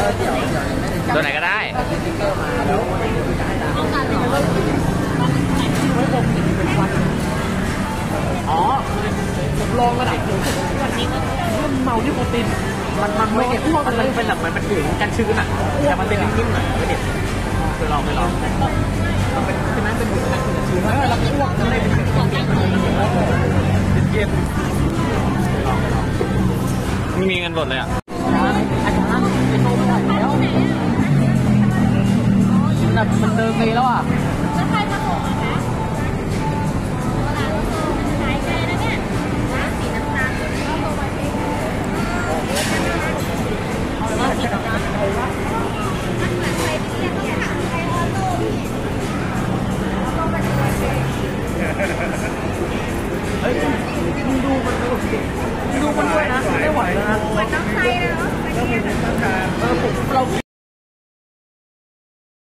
ตัวไหนก็ได้อ๋อผมลองระดับเริ่มเมาที่โปรตีนมันไม่เด็ดมันเป็นแบบมันถึงกันชื้นอ่ะแต่มันเป็นนิ่มๆหน่อยไม่เด็ดไปลองมันเป็นฉะนั้นเป็นบุคคลกันชื้นแล้วอ้วกจะได้เป็นเย็นไม่มีเงินสดเลยอ่ะอาจารย์เป็นโตไม่ไหวแล้วแบบมันเดินไปแล้วอ่ะแล้วใครมาส่งอะคะเวลาเราส่งขายไกลนะเนี่ยร้านสีน้ำตาลก็ตัววันเองร้านสีน้ำตาลมันเหมือนใครที่เรียกต้องถามใครออโต้พี่เอาไปตัวเองเฮ้ยมึงดูมันด้วยนะไม่ไหวแล้วนะเหมือนน้องไทยเลยเนาะเรา